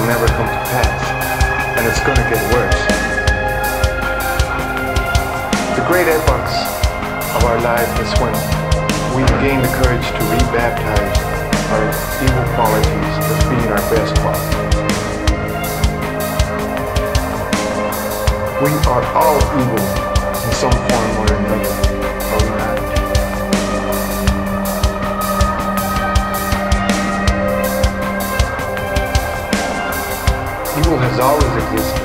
never come to pass, and it's gonna get worse. The great epochs of our lives is when we gain the courage to rebaptize our evil qualities as being our best qualities. We are all evil in some form or another, are we not? Evil has always existed.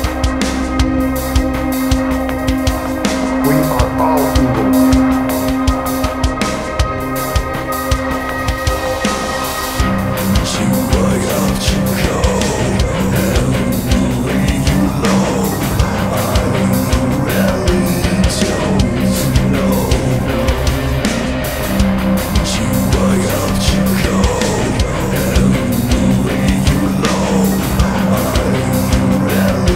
We are all evil. Really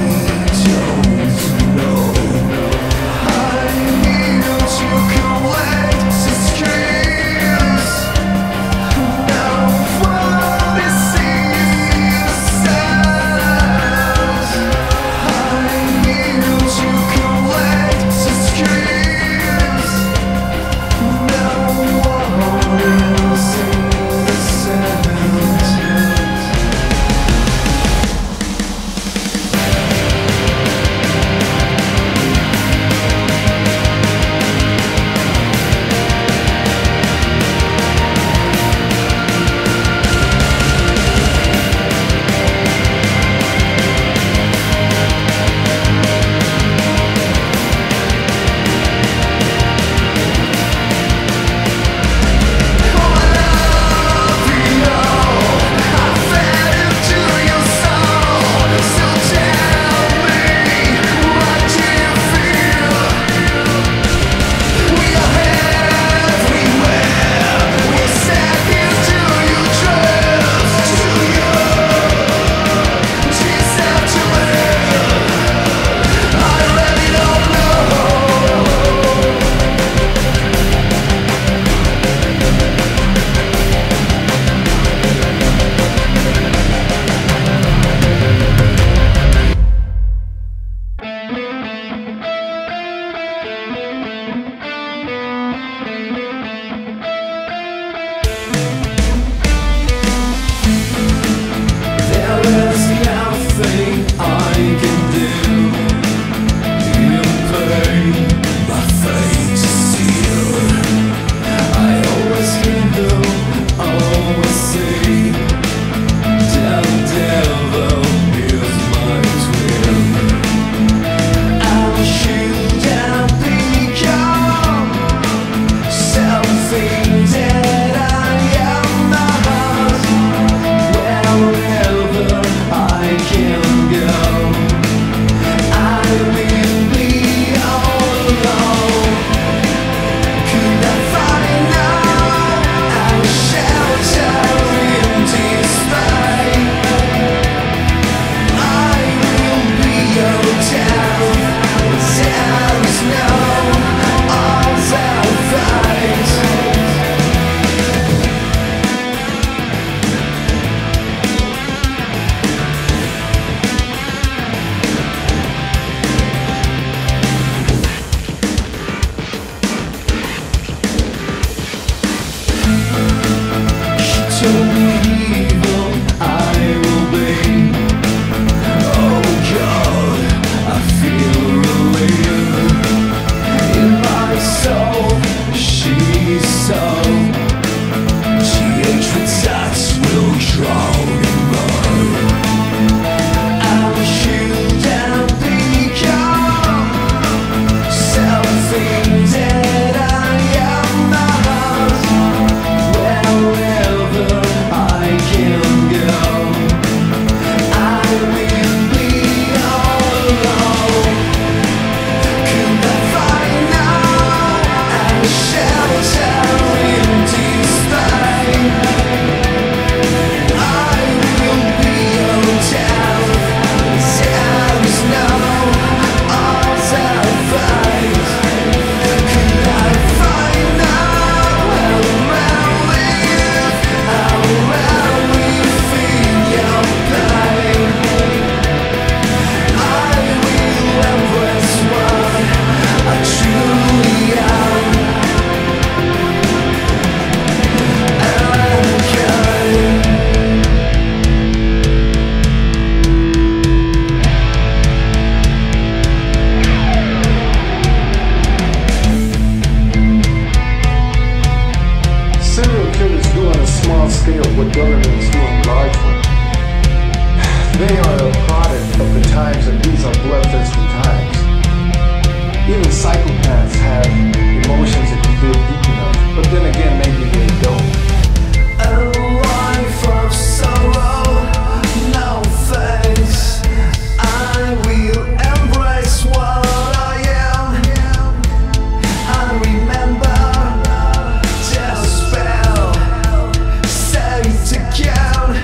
They are a product of the times, and these are bloodthirsty times. Even psychopaths have emotions if you dig deep enough, but then again, maybe they don't. A life of sorrow, no thanks. I will embrace what I am. I remember just spell, say to count.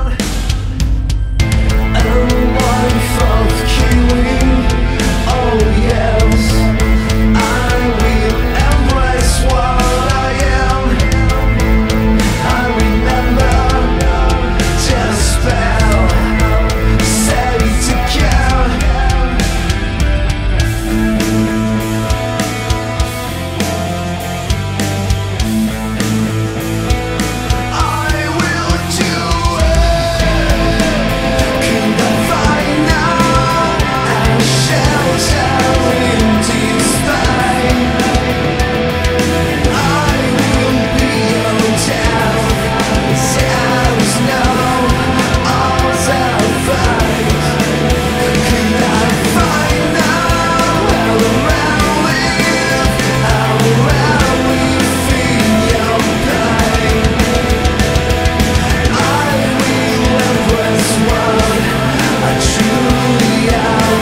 A life of killing, oh yes. I will embrace what I am. I remember just spell, say to count. I will do it. Could I find now a shelter in this pain? I will be on town. Sounds no otherwise. Could I find now around live, around we feel your pain? I will embrace what I truly am.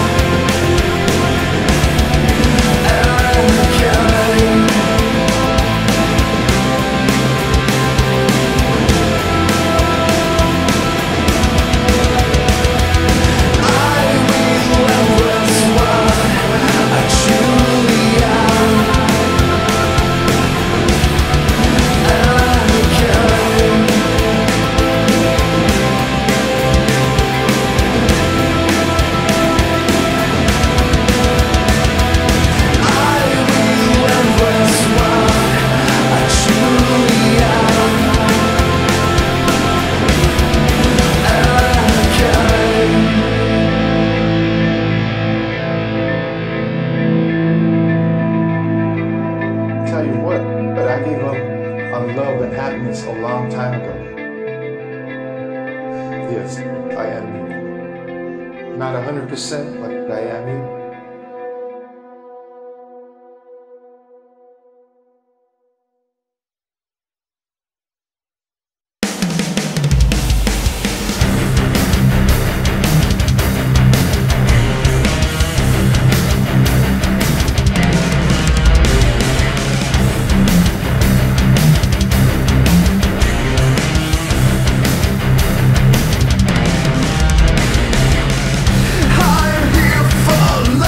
Tell you what, but I gave up on love and happiness a long time ago. Yes, I am you. Not 100%, but I am you. I'm here for love.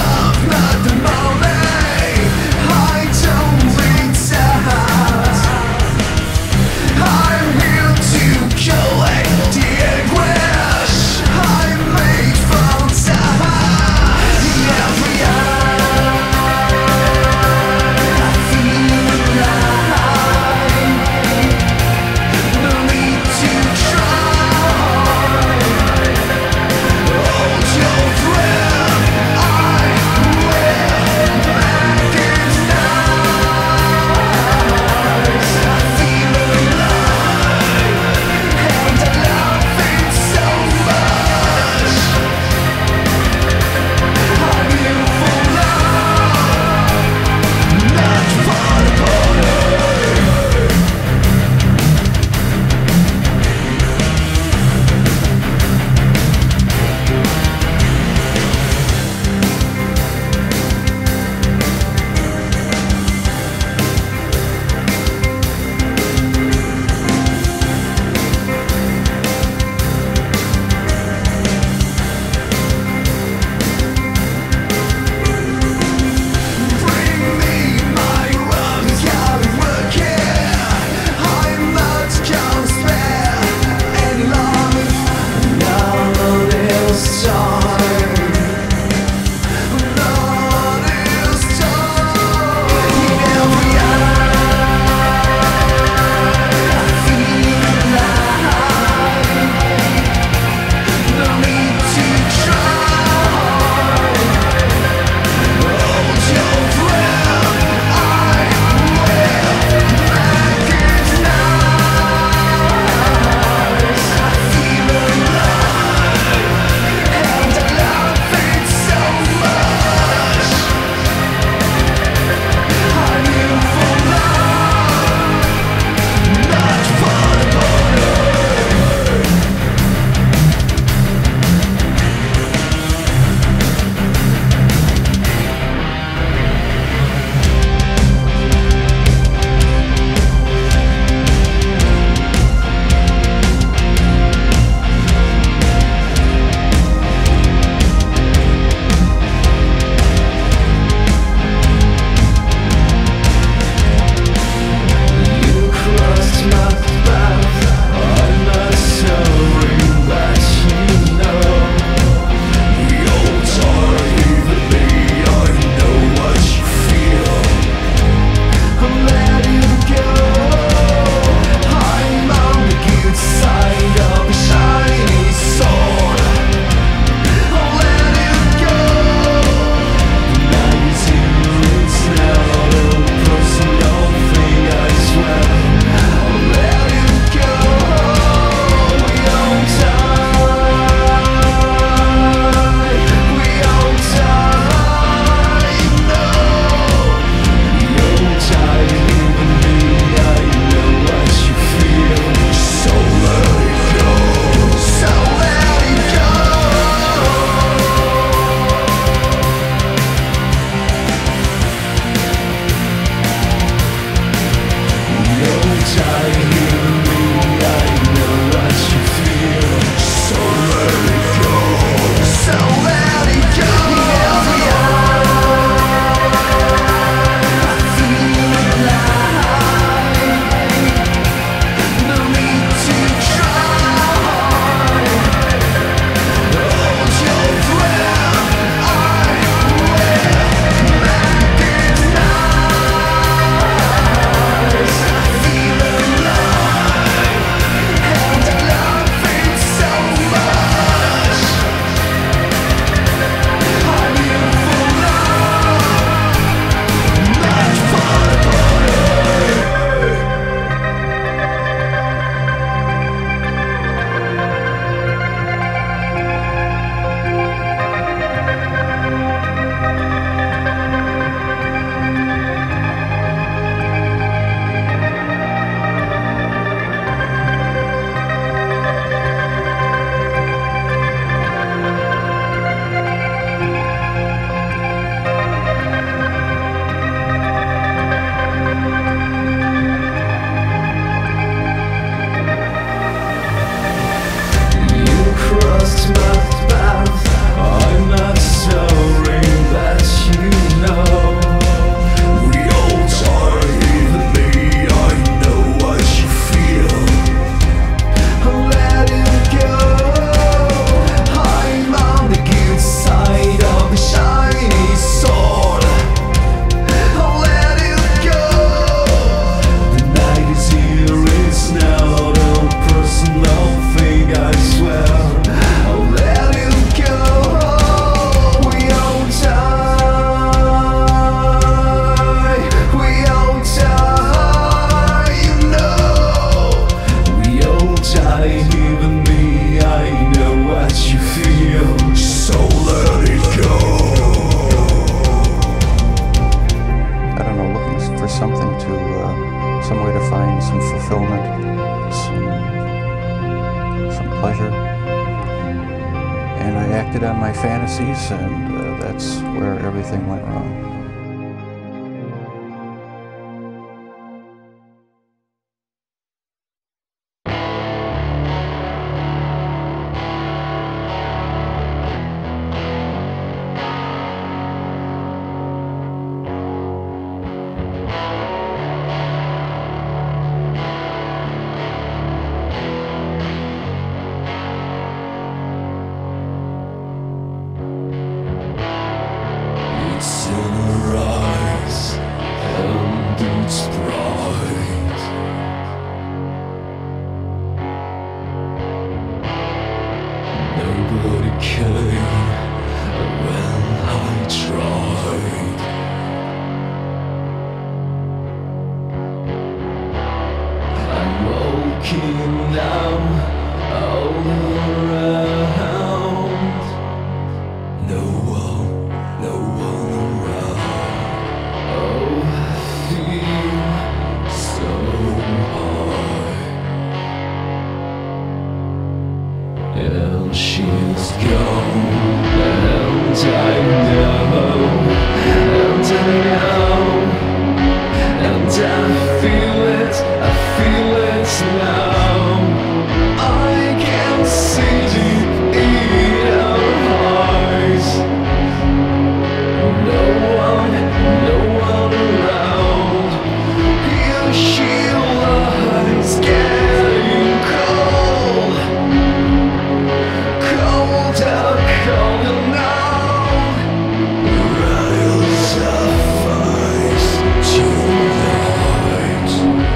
I acted on my fantasies, and that's where everything went wrong. It's in her eyes and it's bright. Nobody came when I tried. I'm walking down all around. No one around. Oh, I feel so high. And she's gone, and I know, and I feel it now. I can see deep in her eyes. No one around. Here she lies, getting cold, colder now. Rails of ice tonight.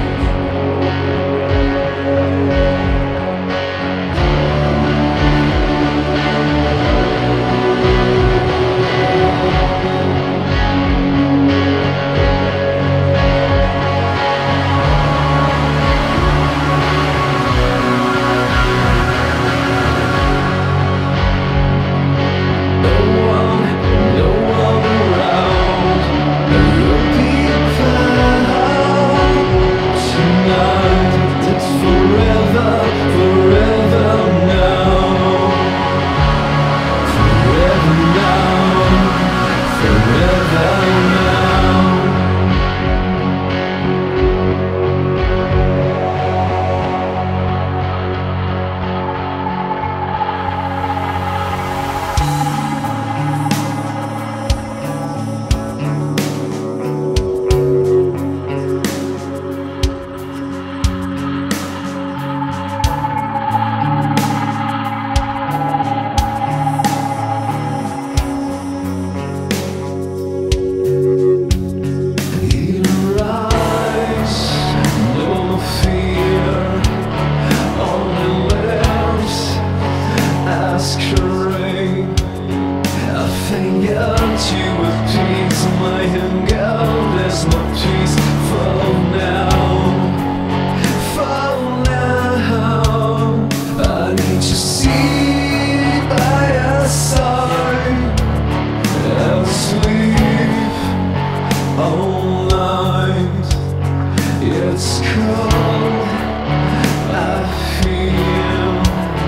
It's cold, I feel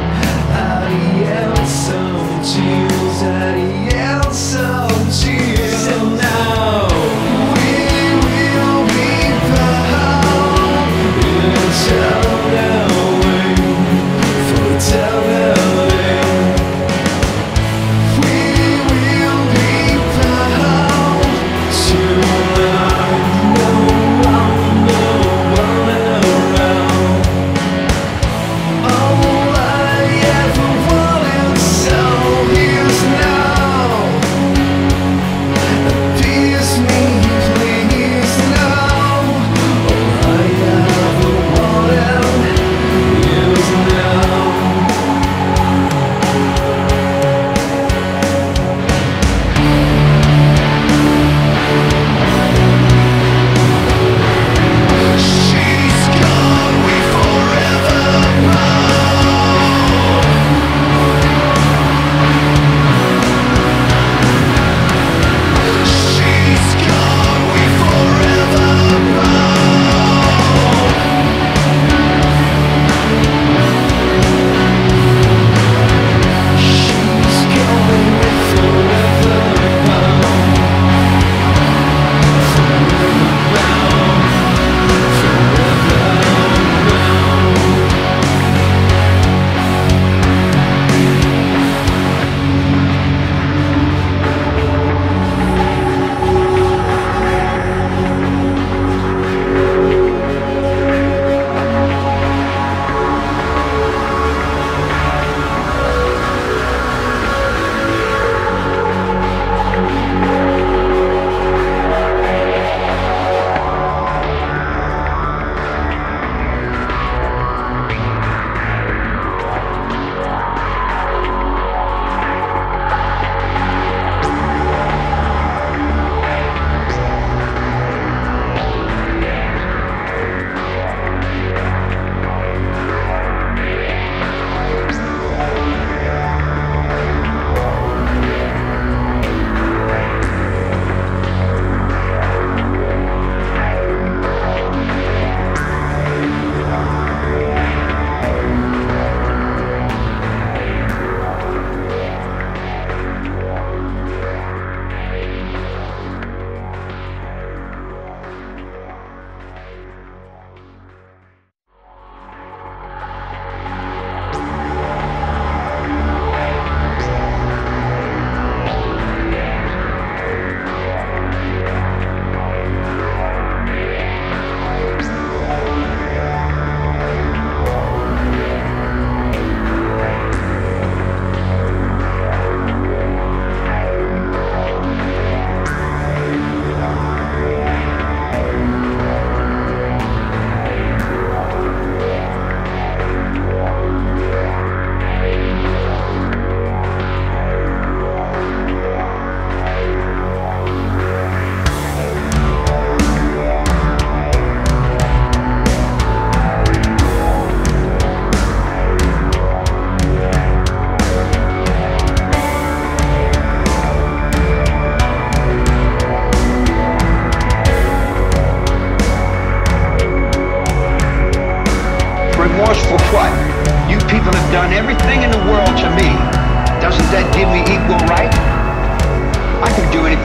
and now we will be found in tunneling for tunneling. We will be found tonight. No one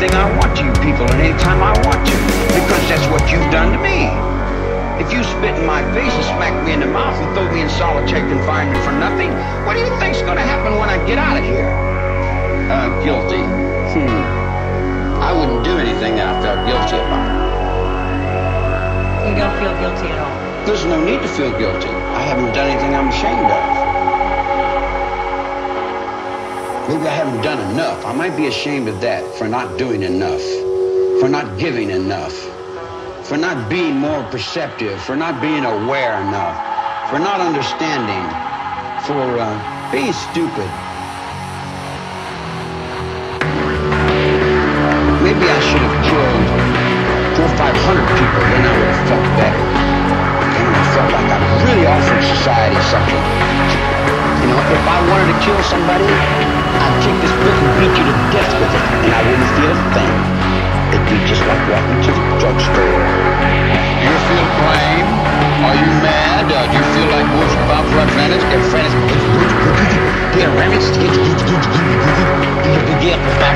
anything I want to you people at any time I want to, because that's what you've done to me. If you spit in my face and smack me in the mouth and throw me in solitary confinement for nothing, what do you think's gonna happen when I get out of here? Guilty. I wouldn't do anything that I felt guilty about. You don't feel guilty at all? There's no need to feel guilty. I haven't done anything I'm ashamed of. Maybe I haven't done enough. I might be ashamed of that, for not doing enough, for not giving enough, for not being more perceptive, for not being aware enough, for not understanding, for being stupid. Maybe I should have killed 400 or 500 people, then I would have felt better. Then I felt like I really offered society something. You know, if I wanted to kill somebody, I'd take this book and beat you to death with it, and I wouldn't feel a thing. It'd be just like walking to the drugstore. Do you feel blame? Are you mad? Do you feel like what's about for advantage? Get friends. Get remix. Get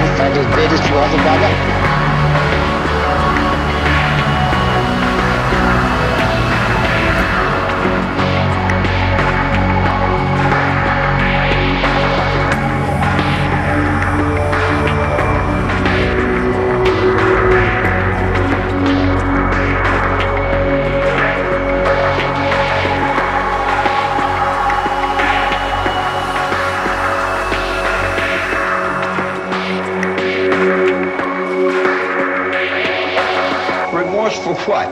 remorse for what?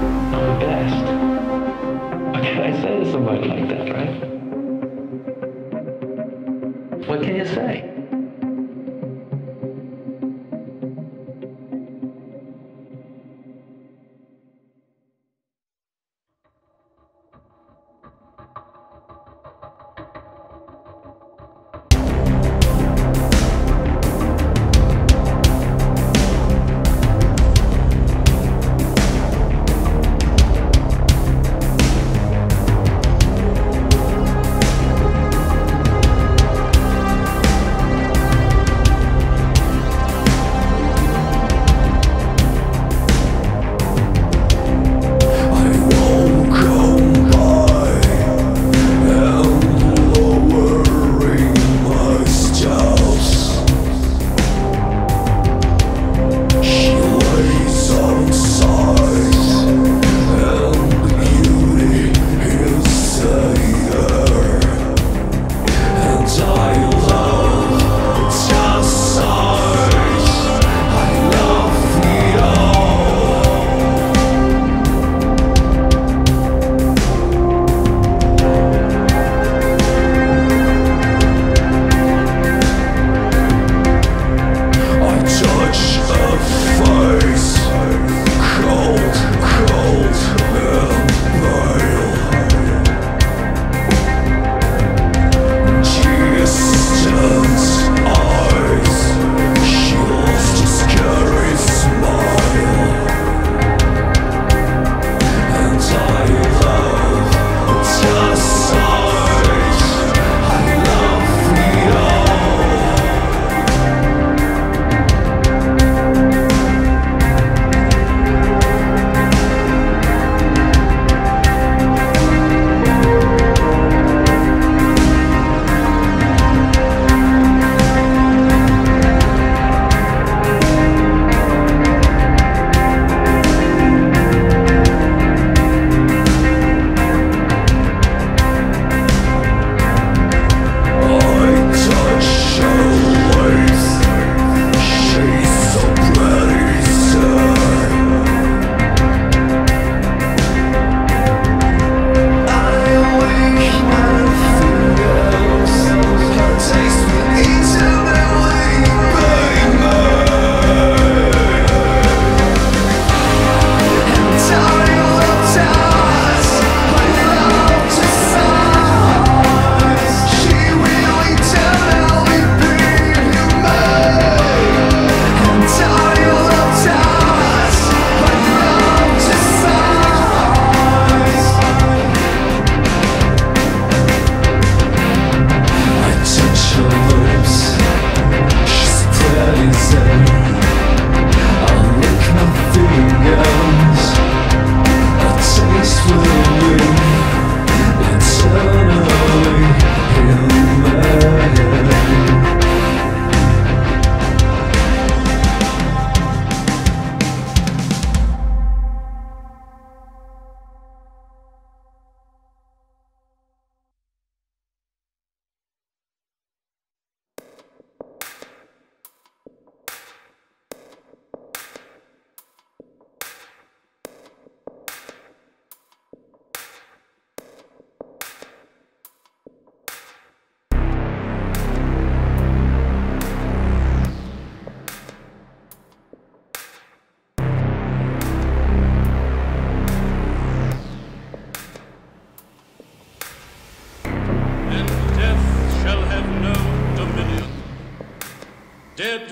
I say to somebody like that, right?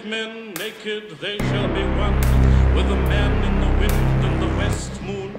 men naked, they shall be one with the man in the wind and the west moon.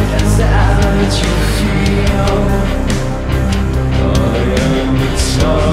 I am the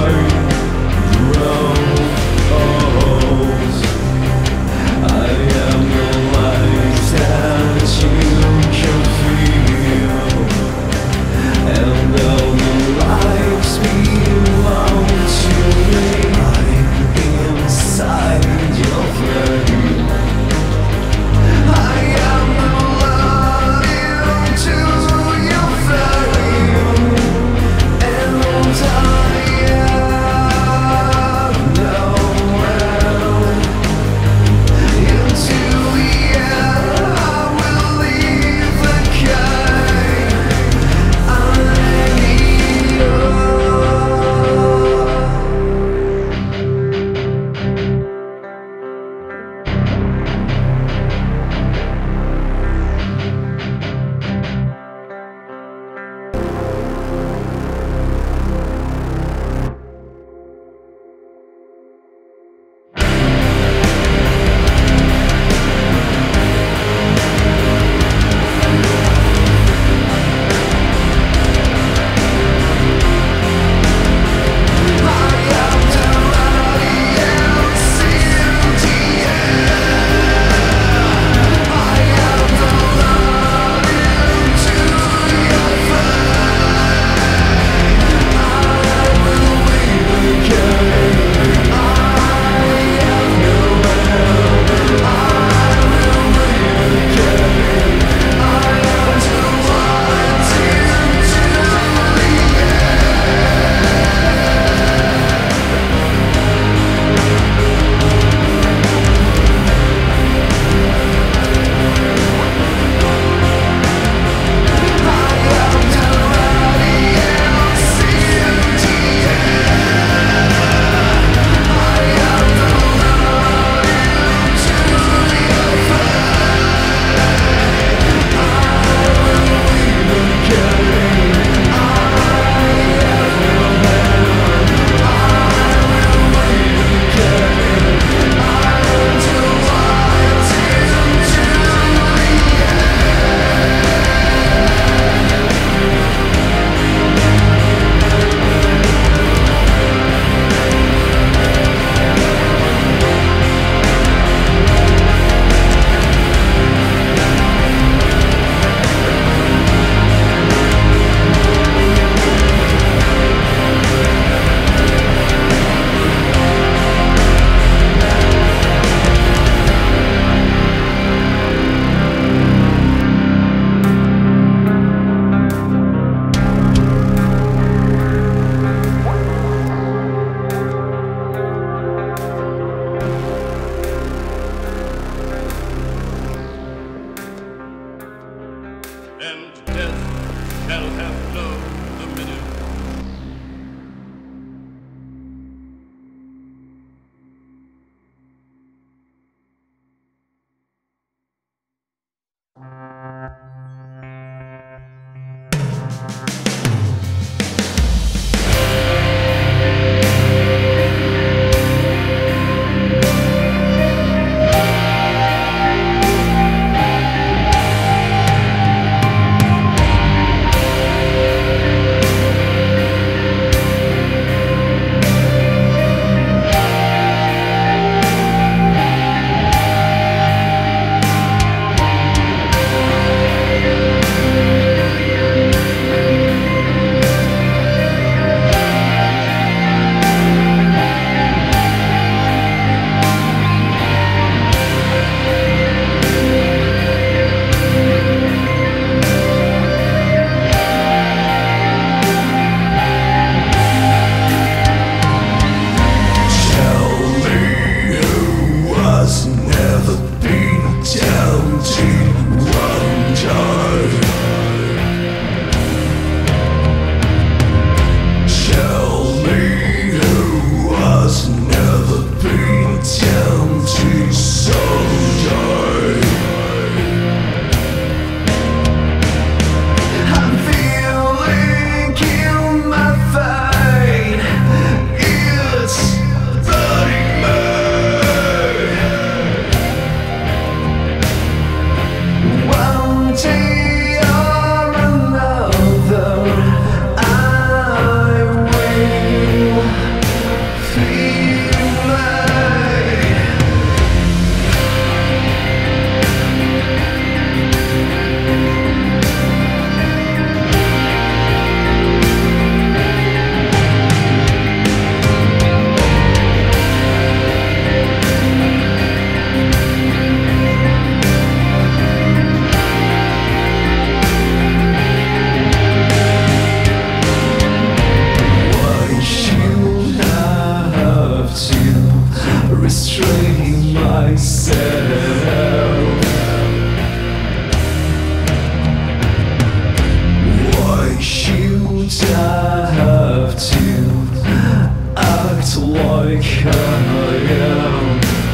like I am.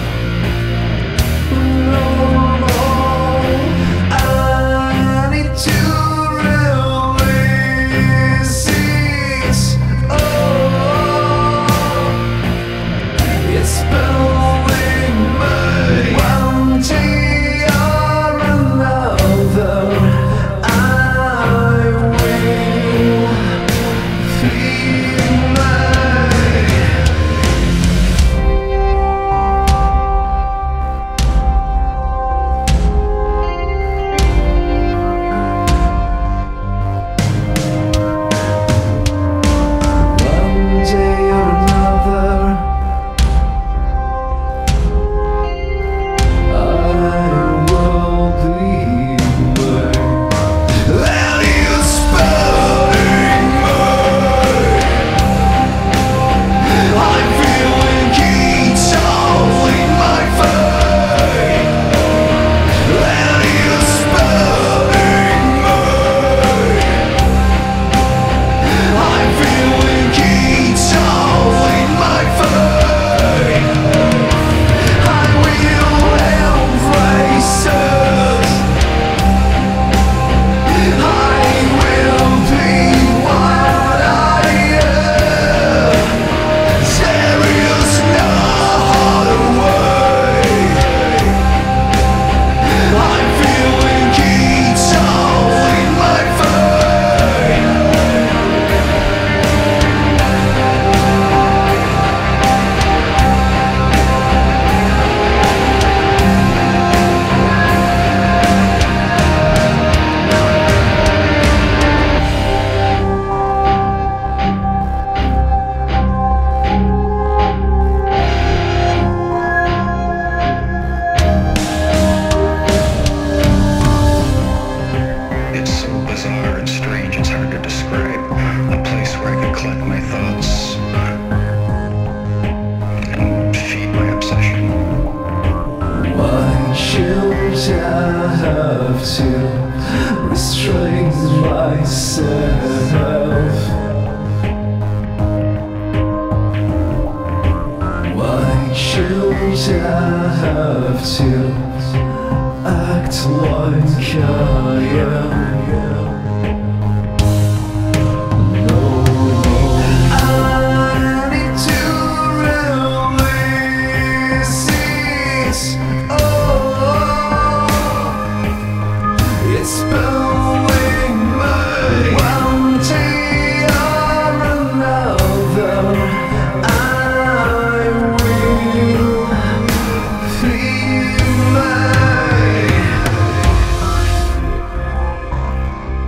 No, I need to release it. Oh, it's pulling me. One day or another, I will feel me. One day or another, I will be mine. And you spelling mine. I'm feeling heat all in my face. And you spelling mine. I'm feeling heat all in my face. I will embrace it. I will be what I am. There is no other way. I'm feeling heat all in my face. It's so bizarre and strange, it's hard to describe. A place where I could collect my thoughts and feed my obsession. Why should I have to restrain myself? Why should I have to act like I am? No, I need to release it. Oh, it's pulling me. One day or another, I will feel me.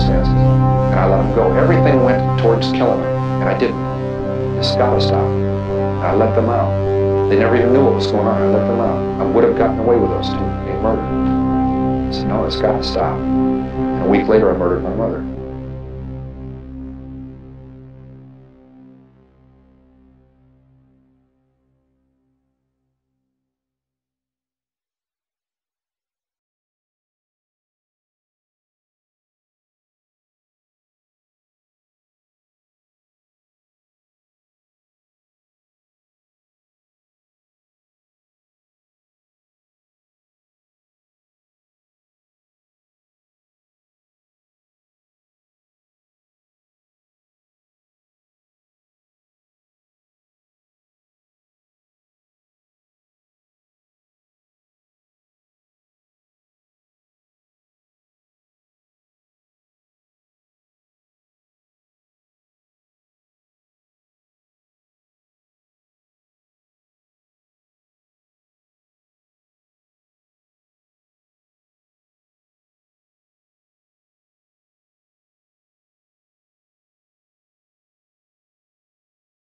circumstances. And I let them go. Everything went towards killing them, and I didn't. This gotta stop. And I let them out. They never even knew what was going on. I let them out. I would have gotten away with those two being murdered. I said, no, it's gotta stop. And a week later, I murdered my mother.